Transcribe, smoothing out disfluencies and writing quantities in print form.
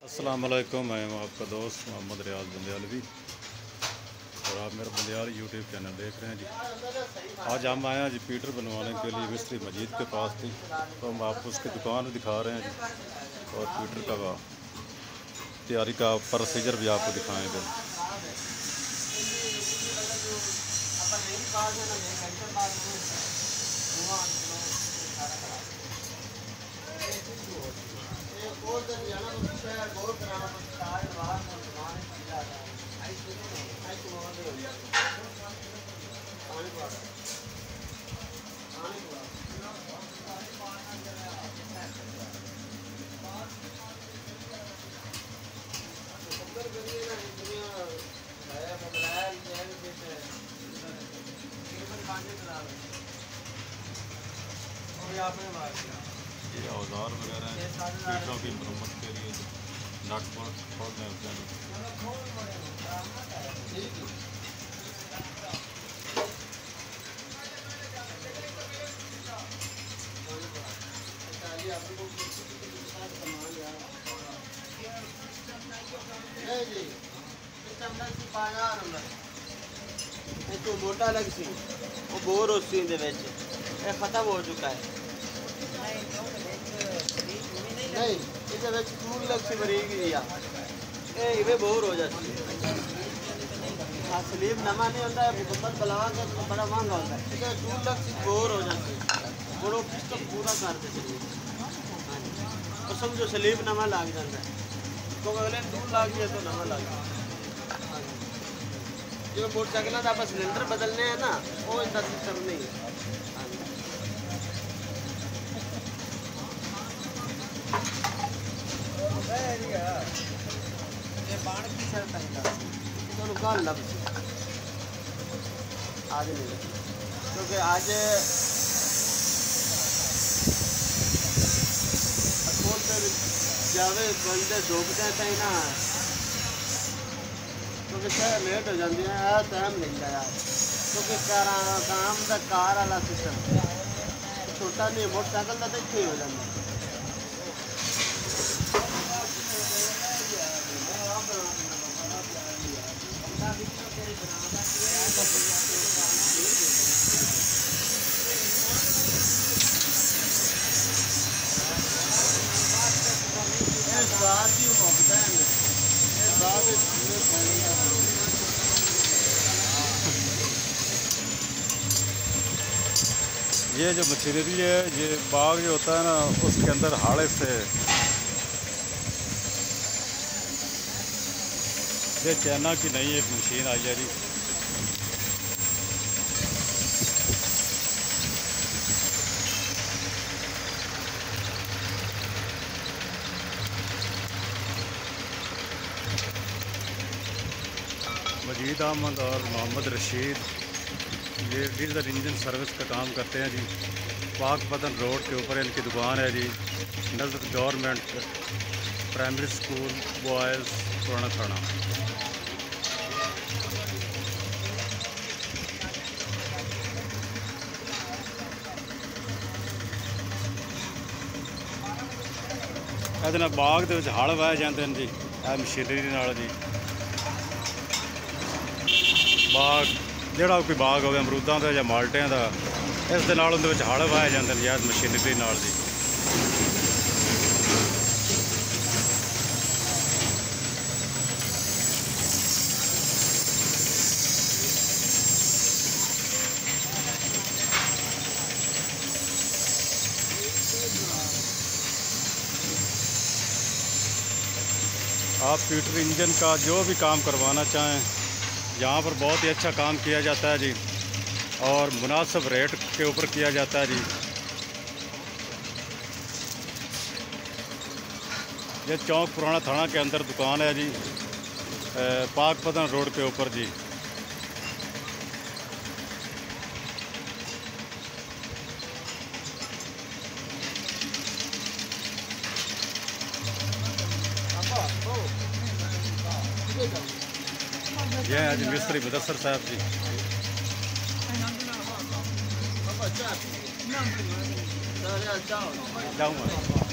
अस्सलाम वालेकुम, मैं हूं आपका दोस्त मोहम्मद रियाज बंदियालवी और आप मेरा बंदियाल यूट्यूब चैनल देख रहे हैं जी। आज हम आए हैं जी पीटर बनवाने के लिए मिस्त्री मजीद के पास थी, तो हम आपको उसकी दुकान दिखा रहे हैं जी और पीटर का तैयारी का प्रोसीजर भी आपको दिखाएंगे। ये औजार वगैरह हैं पीटरों की मरम्मत के लिए नट बोल्ट खोलने होते हैं। तो मोटा लग सी वो बोर हो सी खत्म हो चुका है। नहीं ये टूल लग सी बरीक दिया ये बोर हो जाती है। हाँ स्लीप नमा नहीं होता है मुकम्मल बलवा का तो बड़ा महंगा होता है। ये टूल लग सी बोर हो जाती है बड़ो तो पूरा कर देते और समझो स्लीप नमा लग जाता है तो अगले टूल लग गया तो नमा लग गया। जो मोटरसाइकिल का आप सिलेंडर बदलने हैं ना वो इतना सिस्टम नहीं है। आज नहीं क्योंकि आज जावे बंदे झोंकते थे ना क्योंकि लेट हो जाती है टाइम मिलता यार क्योंकि काम का कार वाला सिस्टम छोटा नहीं मोटरसाइकिल का तो इतने ही हो जाता। ये जो मशीनरी है ये बाग जो होता है ना उसके अंदर हाड़े से ये चाइना की नई एक मशीन आई है जी। मजीद अहमद और मोहम्मद रशीद ये डीजल इंजन सर्विस का काम करते हैं जी। पाकपतन रोड के ऊपर इनकी दुकान है जी। नज़र गवर्नमेंट प्राइमरी स्कूल बॉयज़ पुराना थाना। ਇਹਦੇ ਨਾਲ ਬਾਗ ਦੇ ਵਿੱਚ ਹਲ ਵਾਏ ਜਾਂਦੇ ਨੇ ਜੀ ਇਹ ਮਸ਼ੀਨਰੀ ਨਾਲ ਜੀ। ਬਾਗ ਜਿਹੜਾ ਕੋਈ ਬਾਗ ਹੋਵੇ ਅਮਰੂਦਾਂ ਦਾ ਜਾਂ ਮਾਲਟਿਆਂ ਦਾ ਇਸ ਦੇ ਨਾਲ ਉਹਦੇ ਵਿੱਚ ਹਲ ਵਾਏ ਜਾਂਦੇ ਨੇ ਇਸ ਮਸ਼ੀਨਰੀ ਨਾਲ ਜੀ। आप पीटर इंजन का जो भी काम करवाना चाहें यहाँ पर बहुत ही अच्छा काम किया जाता है जी और मुनासिब रेट के ऊपर किया जाता है जी। ये चौक पुराना थाना के अंदर दुकान है जी, पाकपतन रोड के ऊपर जी। ये हैं जी मिस्त्री मुदस्सर साहब जी। जाऊँगा।